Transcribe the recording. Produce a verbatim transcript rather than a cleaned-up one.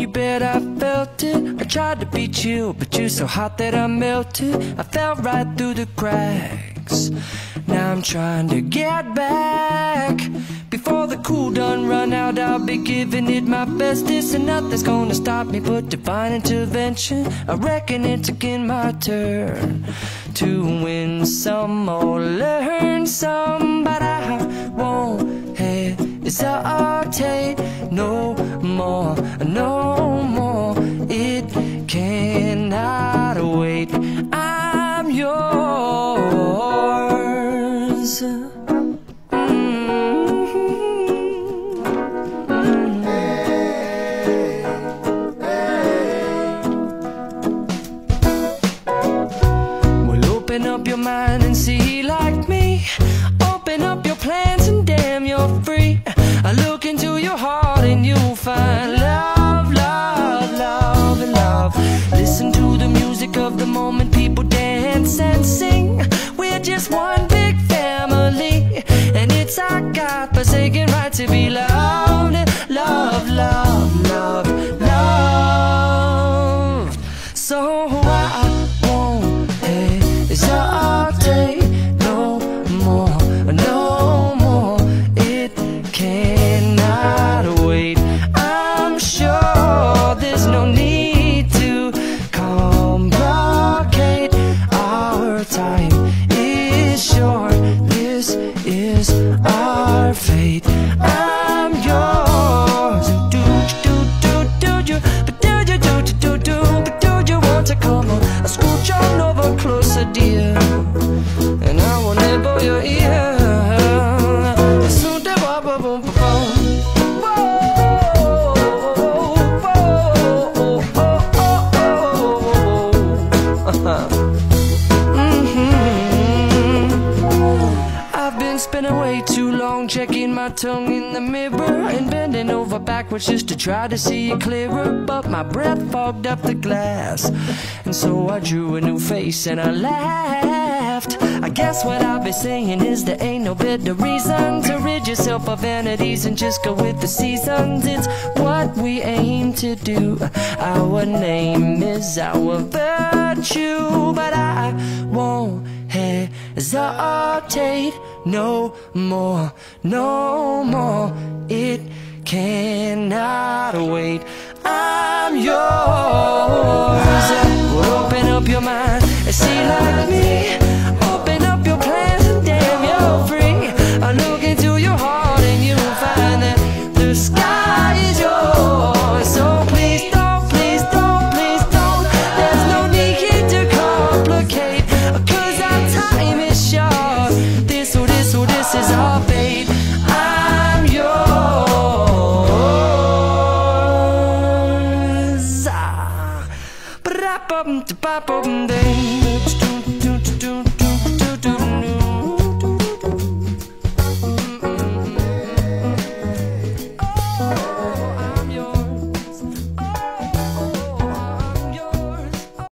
you bet I felt it. I tried to beat you, but you're so hot that I melted. I fell right through the cracks. Now I'm trying to get back. Before the cool done run out, I'll be giving it my bestest, and nothing's gonna stop me but divine intervention. I reckon it's again my turn to win some or learn some, but I won't hesitate no more, no more. It cannot wait. I'm yours. Open up your mind and see like me. Open up your plans and damn, you're free. I look into your heart and you'll find love, love, love, and love. Listen to the music of the moment, people dance and sing. We're just one big family, and it's our God-forsaken right to be loved. Love, love, love, love. So I won't hesitate no more, no more. It cannot wait. I'm sure there's no need to complicate. Our time is short. This is our fate. I'm yours. Do do do do you? But do you do do do? But do you want to come on? I scooch on over closer, dear, and I will nibble your ear. I've been spending way too long checking my tongue in the mirror and bending over backwards just to try to see it clearer, but my breath fogged up the glass, and so I drew a new face and I laughed. I guess what I'll be saying is there ain't no better reason to rid yourself of vanities and just go with the seasons. It's what we aim to do. Our name is our virtue, but I won't hesitate no more, no more. It cannot wait. I'm yours.